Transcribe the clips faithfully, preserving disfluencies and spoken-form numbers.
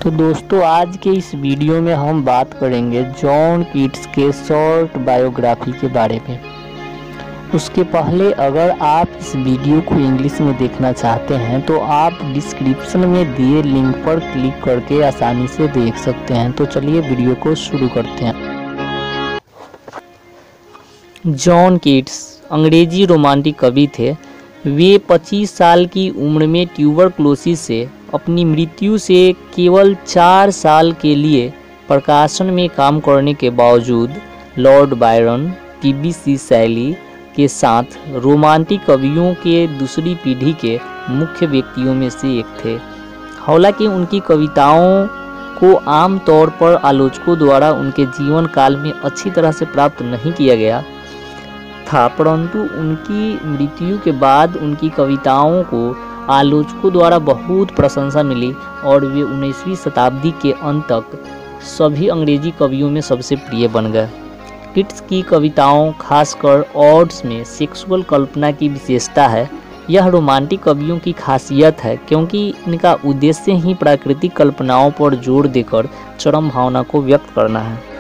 तो दोस्तों आज के इस वीडियो में हम बात करेंगे जॉन कीट्स के शॉर्ट बायोग्राफी के बारे में। उसके पहले अगर आप इस वीडियो को इंग्लिश में देखना चाहते हैं तो आप डिस्क्रिप्शन में दिए लिंक पर क्लिक करके आसानी से देख सकते हैं। तो चलिए वीडियो को शुरू करते हैं। जॉन कीट्स अंग्रेजी रोमांटिक कवि थे। वे पच्चीस साल की उम्र में ट्यूबरक्लोसिस से अपनी मृत्यु से केवल चार साल के लिए प्रकाशन में काम करने के बावजूद लॉर्ड बायरन, टी सी शैली के साथ रोमांटिक कवियों के दूसरी पीढ़ी के मुख्य व्यक्तियों में से एक थे। हालांकि उनकी कविताओं को आम तौर पर आलोचकों द्वारा उनके जीवन काल में अच्छी तरह से प्राप्त नहीं किया गया था, परंतु उनकी मृत्यु के बाद उनकी कविताओं को आलोचकों द्वारा बहुत प्रशंसा मिली और वे उन्नीसवीं शताब्दी के अंत तक सभी अंग्रेजी कवियों में सबसे प्रिय बन गए। कीट्स की कविताओं, खासकर ऑड्स में सेक्सुअल कल्पना की विशेषता है। यह रोमांटिक कवियों की खासियत है क्योंकि इनका उद्देश्य ही प्राकृतिक कल्पनाओं पर जोर देकर चरम भावना को व्यक्त करना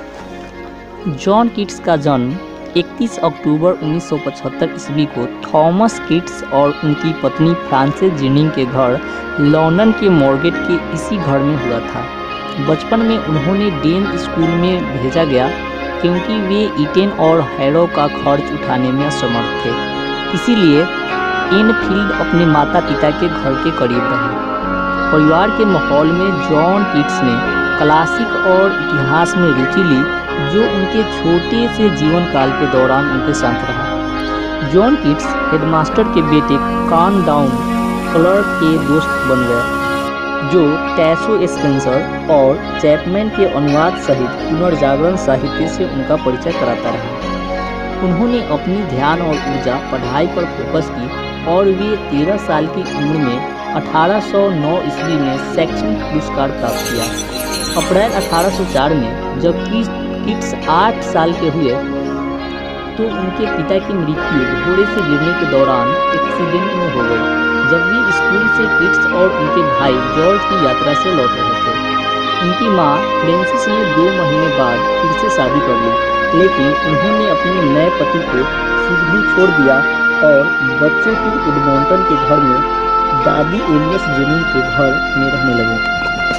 है। जॉन कीट्स का जन्म इकतीस अक्टूबर उन्नीस सौ पचहत्तर ईस्वी को थॉमस कीट्स और उनकी पत्नी फ्रांसिस जेनिंग के घर लंदन के मोरगेट के इसी घर में हुआ था। बचपन में उन्होंने डेन स्कूल में भेजा गया क्योंकि वे ईटन और हैरो का खर्च उठाने में असमर्थ थे, इसीलिए एनफील्ड अपने माता पिता के घर के करीब रहे। परिवार के माहौल में जॉन कीट्स ने क्लासिक और इतिहास में रुचि ली, जो उनके छोटे से जीवन काल के दौरान उनके साथ रहा। जॉन कीट्स हेडमास्टर के बेटे कॉन डाउन क्लर्क के दोस्त बन गए, जो टैसो स्पेंसर और चैपमैन के अनुवाद सहित पुनर्जागरण साहित्य से उनका परिचय कराता रहा। उन्होंने अपनी ध्यान और ऊर्जा पढ़ाई पर फोकस की और वे तेरह साल की उम्र में अठारह सौ नौ ईस्वी में शैक्षणिक पुरस्कार प्राप्त किया। अप्रैल अठारह सौ चार में जब कीट्स आठ साल के हुए तो उनके पिता की मृत्यु घोड़े से गिरने के दौरान एक्सीडेंट में हो गई, जब वे स्कूल से कीट्स और उनके भाई जॉर्ज की यात्रा से लौट रहे थे। उनकी मां फ्रांसिस ने दो महीने बाद फिर से शादी कर ली, लेकिन उन्होंने अपने नए पति को खुद भी छोड़ दिया और बच्चों की एडमंटन के घर में दादी एलियस जेनिंग के घर में रहने लगे।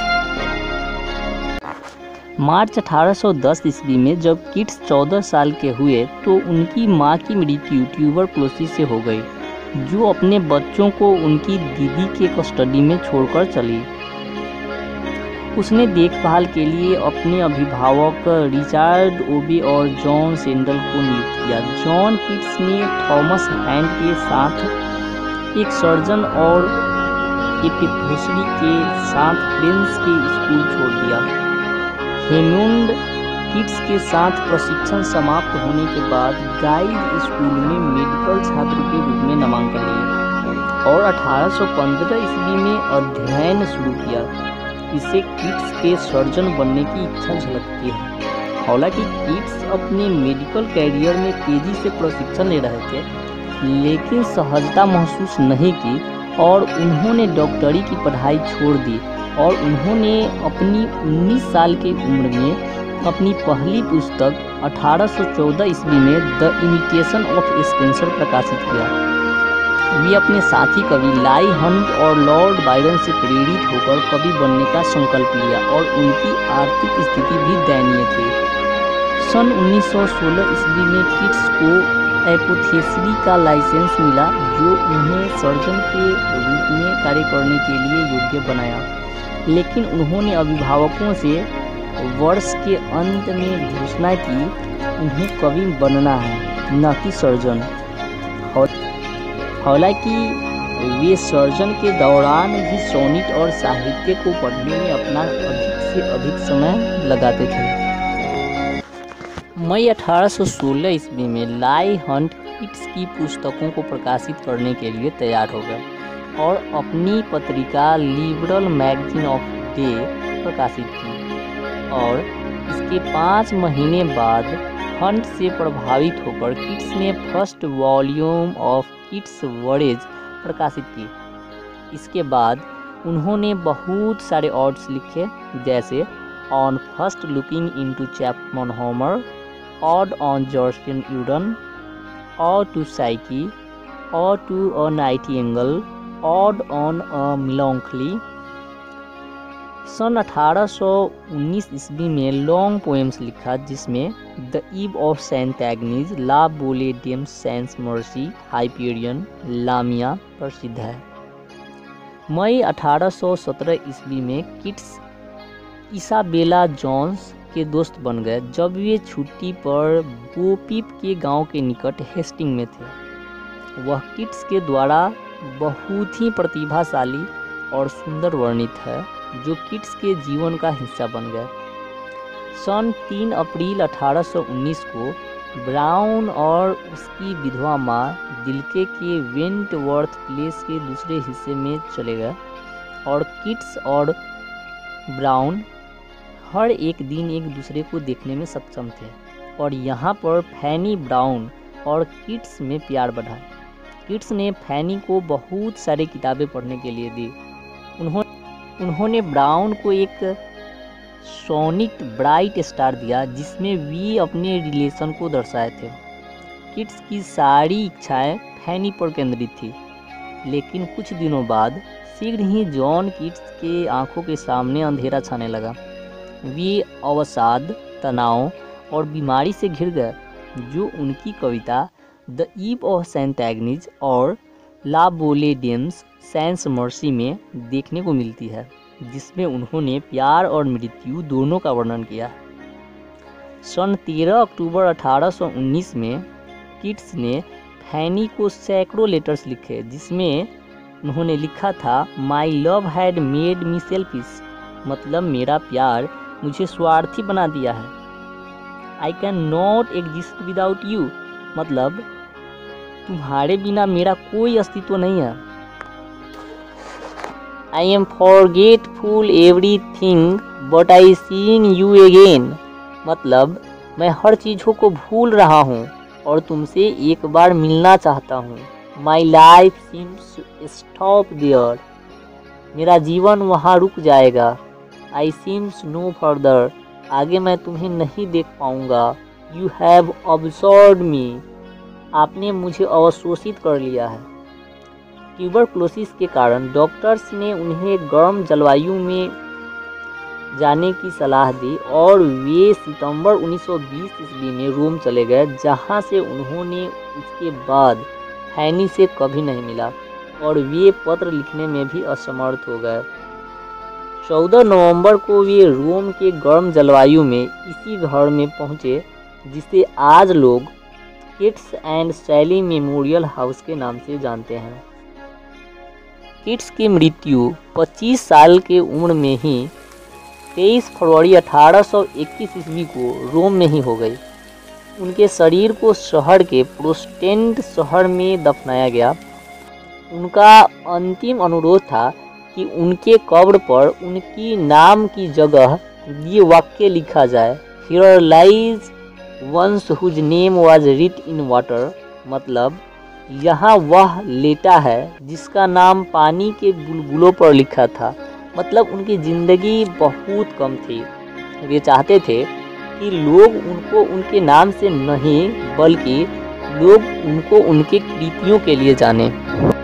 मार्च अठारह सौ दस ईस्वी में जब कीट्स चौदह साल के हुए तो उनकी मां की मृत्यु ट्यूबरक्लोसिस से हो गई, जो अपने बच्चों को उनकी दीदी के कस्टडी में छोड़कर चली। उसने देखभाल के लिए अपने अभिभावक रिचर्ड ओबे और जॉन सेंडल को नियुक्त किया। जॉन कीट्स ने थॉमस हैंड के साथ एक सर्जन और एपिथोसरी के साथ फ्रेंच के स्कूल छोड़ दिया। हेमुंड कीट्स के साथ प्रशिक्षण समाप्त होने के बाद गाइज स्कूल में मेडिकल छात्र के रूप में नामांकन लिया और अठारह सौ पंद्रह ईस्वी में अध्ययन शुरू किया। इसे कीट्स के सर्जन बनने की इच्छा झलकती है। हालांकि कीट्स अपने मेडिकल कैरियर में तेजी से प्रशिक्षण ले रहे थे, लेकिन सहजता महसूस नहीं की और उन्होंने डॉक्टरी की पढ़ाई छोड़ दी और उन्होंने अपनी उन्नीस साल की उम्र में अपनी पहली पुस्तक अठारह सौ चौदह ईस्वी में द इमिटेशन ऑफ स्पेंसर प्रकाशित किया। वे अपने साथी कवि लाई हंट और लॉर्ड बायरन से प्रेरित होकर कवि बनने का संकल्प लिया और उनकी आर्थिक स्थिति भी दयनीय थी। सन उन्नीस सौ सोलह ईस्वी में कीट्स को एपोथेसरी का लाइसेंस मिला, जो उन्हें सर्जन के रूप में कार्य करने के लिए योग्य बनाया, लेकिन उन्होंने अभिभावकों से वर्ष के अंत में घोषणा की उन्हें कवि बनना है, न कि सर्जन। हालांकि वे सर्जन के दौरान भी सोनेट और साहित्य को पढ़ने में अपना अधिक से अधिक समय लगाते थे। मई अठारह सौ सोलह ईस्वी में लाई हंट कीट्स की पुस्तकों को प्रकाशित करने के लिए तैयार हो गए और अपनी पत्रिका लिबरल मैगजीन ऑफ डे प्रकाशित की और इसके पाँच महीने बाद हंट से प्रभावित होकर कीट्स ने first volume of Keats verses प्रकाशित की। इसके बाद उन्होंने बहुत सारे ऑड्स लिखे, जैसे on first looking into Chapman Homer, ode on Grecian urn, ode to Psyche, ode to a nightingale, ode on a melancholy. सन अठारह सौ उन्नीस ईस्वी में लॉन्ग पोएम्स लिखा, जिसमें the eve of Saint Agnes, la belle dame sans merci, Hyperion, Lamia प्रसिद्ध है। मई अठारह सौ सत्रह ईस्वी में किट्स इसाबेला जोन्स के दोस्त बन गए जब वे छुट्टी पर बोपीप के गांव के निकट हेस्टिंग में थे। वह किट्स के द्वारा बहुत ही प्रतिभाशाली और सुंदर वर्णित है, जो किट्स के जीवन का हिस्सा बन गए। सन तीन अप्रैल अठारह सौ उन्नीस को ब्राउन और उसकी विधवा माँ दिल्के के वेंटवर्थ प्लेस के दूसरे हिस्से में चले गए और किट्स और ब्राउन हर एक दिन एक दूसरे को देखने में सक्षम थे और यहाँ पर फैनी ब्राउन और किट्स में प्यार बढ़ा। किट्स ने फैनी को बहुत सारी किताबें पढ़ने के लिए दी। उन्होंने उन्होंने ब्राउन को एक सोनिक ब्राइट स्टार दिया, जिसमें वे अपने रिलेशन को दर्शाए थे। किट्स की सारी इच्छाएं फैनी पर केंद्रित थी, लेकिन कुछ दिनों बाद शीघ्र ही जॉन किट्स के आंखों के सामने अंधेरा छाने लगा। वे अवसाद, तनाव और बीमारी से घिर गए, जो उनकी कविता the eve of Saint Agnes और ला बोले डेम्स सेंस मर्सी में देखने को मिलती है, जिसमें उन्होंने प्यार और मृत्यु दोनों का वर्णन किया। सन तेरह अक्टूबर अठारह सौ उन्नीस में किट्स ने फैनी को सैकड़ों लेटर्स लिखे, जिसमें उन्होंने लिखा था, my love had made me selfish, मतलब मेरा प्यार मुझे स्वार्थी बना दिया है। I can not exist without you, मतलब तुम्हारे बिना मेरा कोई अस्तित्व नहीं है। I am forgetful everything but I seeing you again, मतलब मैं हर चीज़ों को भूल रहा हूँ और तुमसे एक बार मिलना चाहता हूँ। My life seems stop there, मेरा जीवन वहाँ रुक जाएगा। आई सीम्स नो फर्दर, आगे मैं तुम्हें नहीं देख पाऊँगा। यू हैव अब्सॉर्ब्ड मी, आपने मुझे अवशोषित कर लिया है। ट्यूबरक्लोसिस के कारण डॉक्टर्स ने उन्हें गर्म जलवायु में जाने की सलाह दी और वे सितंबर उन्नीस सौ बीस ईस्वी में रोम चले गए, जहां से उन्होंने उसके बाद फैनी से कभी नहीं मिला और वे पत्र लिखने में भी असमर्थ हो गए। चौदह नवंबर को वे रोम के गर्म जलवायु में इसी घर में पहुंचे, जिसे आज लोग Keats and Shelley memorial house के नाम से जानते हैं। किट्स की मृत्यु पच्चीस साल के उम्र में ही तेईस फरवरी अठारह सौ इक्कीस ईस्वी को रोम में ही हो गई। उनके शरीर को शहर के प्रोटेस्टेंट शहर में दफनाया गया। उनका अंतिम अनुरोध था कि उनके कब्र पर उनकी नाम की जगह ये वाक्य लिखा जाए, here lies one whose name was writ in water, मतलब यहाँ वह लेटा है जिसका नाम पानी के बुलबुलों पर लिखा था। मतलब उनकी ज़िंदगी बहुत कम थी। वे चाहते थे कि लोग उनको उनके नाम से नहीं, बल्कि लोग उनको उनके कृतियों के लिए जाने।